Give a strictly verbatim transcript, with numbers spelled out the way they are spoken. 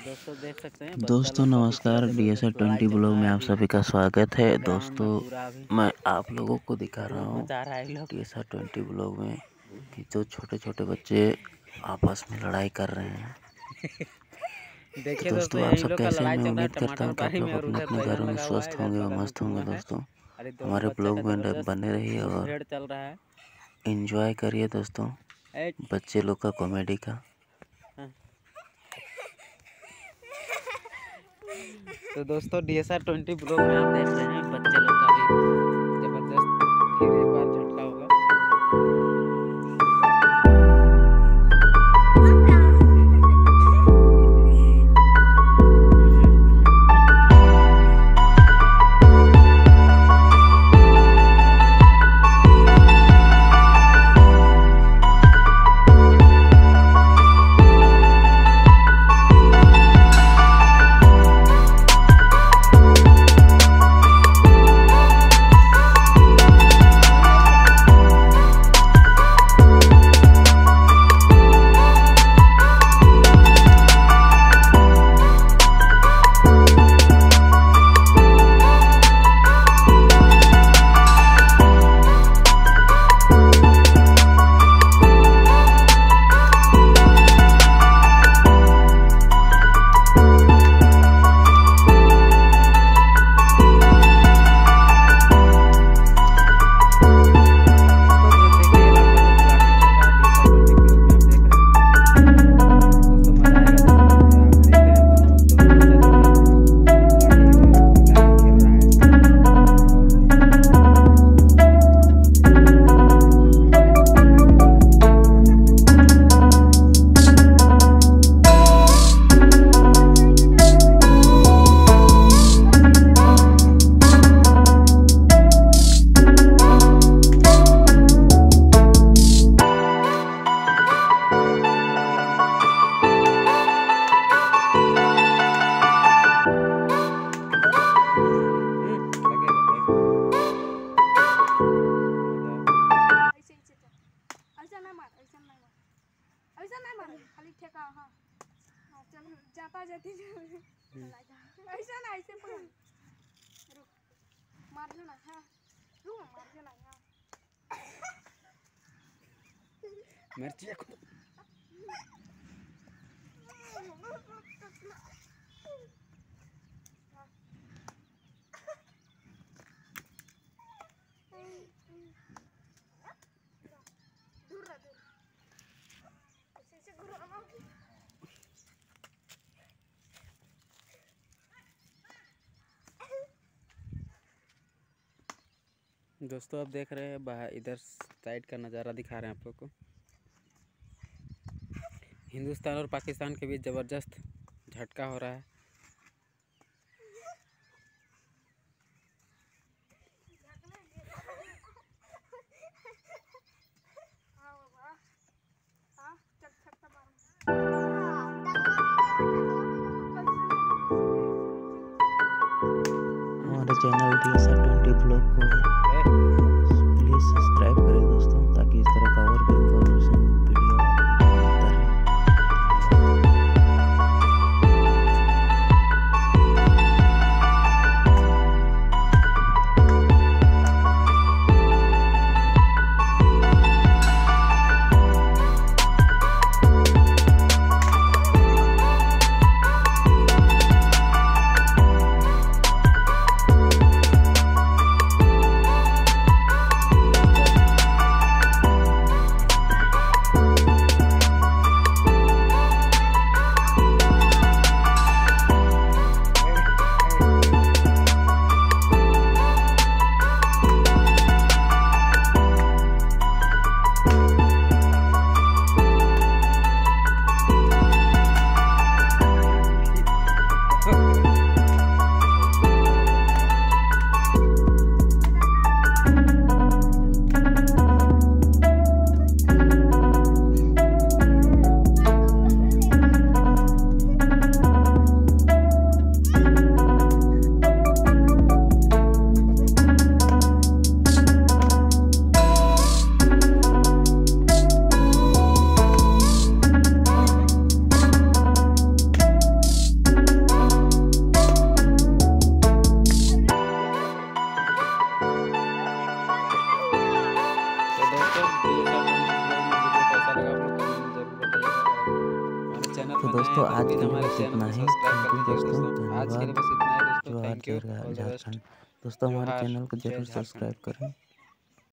दोस्तों देख सकते हैं। दोस्तों नमस्कार, D S R twenty blog में आप सभी का स्वागत है। दोस्तों मैं आप लोगों को दिखा रहा हूँ D S R twenty blog में कि जो छोटे छोटे बच्चे आपस में लड़ाई कर रहे हैं। देखिए तो दोस्तों, दोस्तों आप इन सब लोग का कैसे, लड़ाई मैं चल रहा है उम्मीद करता हूँ कि आप टमाटर लोग में, और अपने उधर अपने बैगन घरों में लगा हुआ है, स्वस्थ इधर होंगे और बगल में मस्त होंगे। कुआं है। दोस्तों अरे दोनों हमारे बच्चे ब्लॉग का में जबरदस्त बने रहिए और मुठभेड़ चल रहा है। एंजॉय करिए दोस्तों, बच्चे लोग का कॉमेडी का। तो दोस्तों D S R twenty blog में आप देख रहे हैं बच्चे लोग का भी जबरदस्त फिर एक बार झटका होगा। जाता जाती ऐसा ना ऐसे पकड़ रुक मार दो ना। हाँ रुक मार दो ना। हाँ मिर्ची को दूर रह दूर ऐसे ऐसे गुरु अमा दोस्तों आप देख रहे हैं बाहर इधर साइड का नज़ारा दिखा रहे हैं आप लोग को। हिंदुस्तान और पाकिस्तान के बीच ज़बरदस्त झटका हो रहा है। हमारे channel D S R twenty blog को प्लीज़ सब्सक्राइब करें दोस्तों, ताकि इस तरह का और भी इंफॉर्मेशन वीडियो मिलता रहे। दोस्तों हैं आज तो के प्लीज़ लिए हमारे बस चैनल इतना को ही। सब्सक्राइब थैंक यू कर दीजिएगा दोस्तों, दोस्तों। आज के लिए धन्यवाद। बस इतना ही दोस्तों। जोहार थैंक यू जय ऑल द झारखंड। बेस्ट। दोस्तों हमारे जोहार चैनल को जय जरूर झारखंड। सब्सक्राइब करें।